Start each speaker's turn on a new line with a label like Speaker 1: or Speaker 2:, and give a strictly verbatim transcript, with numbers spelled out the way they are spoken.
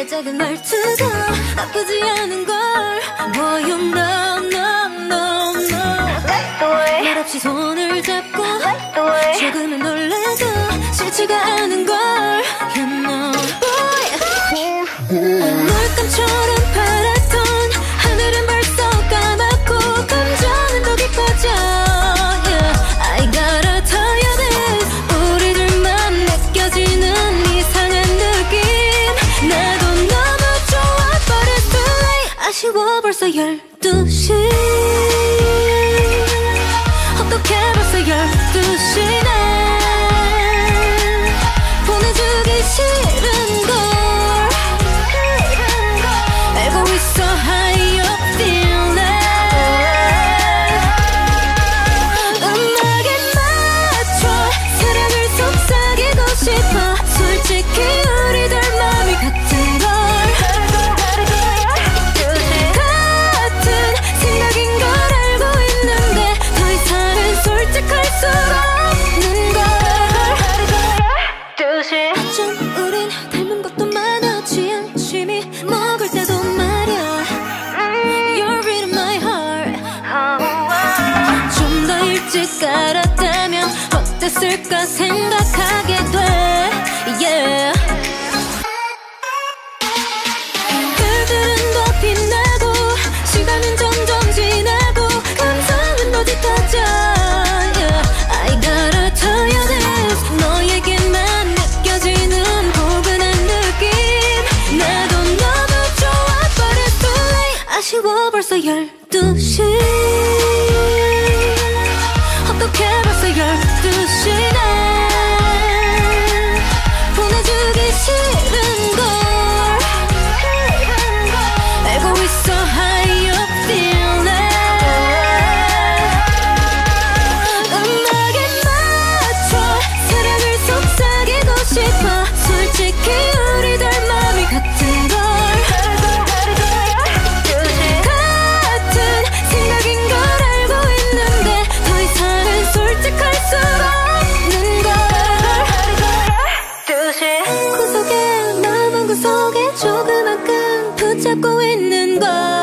Speaker 1: 작은 말투도 나쁘지 않은 걸. Boy you know no no no. 말없이 손을 잡고 조금은 놀라도 싫지가 않은 걸. You know boy. 물감처럼 파랗던 하늘은 벌써 까맣고 감정은 더 깊어져. Yeah. I gotta tell you this. 우리들만 느껴지는 이상한 느낌. 나도 너무 좋아 but it's too late. 아쉬워 벌써 열두 시. 어떻게 벌써 열두 시네. 보내주기 싫은걸 알고 있어. How you feeling. 음악에 맞춰 사랑을 속삭이고 싶어. 솔직히 우리들 맘이 같은 걸. 같은 생각인 걸 알고 있는데 더 이상은 솔직할 수 없는 걸. 좀 우린 닮은 것도 많아. 취향심이 먹을 때도 말야. You're reading my heart. 좀 더 일찍 알았다면 어땠을까 생각하게 돼. Yeah. 별들은 더 빛나고 시간은 점점 지나고 감성은 더 짙어져. Yeah. I gotta tell you this. 너에게만 느껴지는 포근한 느낌. 나도 너무 좋아 but it's too late. 아쉬워 벌써 열두 시. 어떻게 벌써 열두 시네. 보내주기 싫은걸 알고 있어. How you feeling. 음악에 맞춰 사랑을 속삭이고 싶어. 솔직히 우리들 맘이 같은 걸. 같은 생각인 걸 알고 있는데 더 이상은 솔직할 수 없는 걸. 구석에 마음 구석에 조그만큼 붙잡고 있는 걸.